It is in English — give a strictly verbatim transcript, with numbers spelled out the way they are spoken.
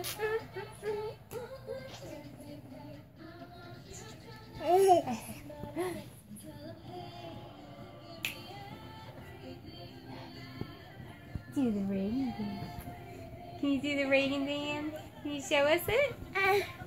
Do the Raegan dance. Can you do the Raegan dance? Can you show us it?